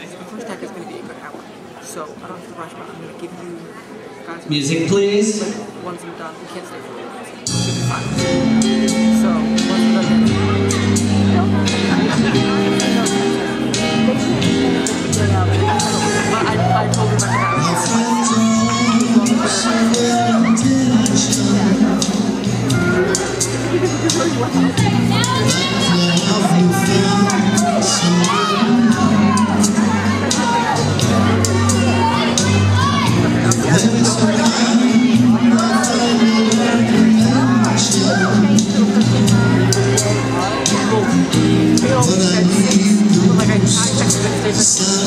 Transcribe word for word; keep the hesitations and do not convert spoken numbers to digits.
The first act is going to be a good hour. So I don't have to rush, but I'm going to give you guys music, please. Once I'm done, we can't stay for a while. So once I'm done, but I, I told her about that. Like I, I texted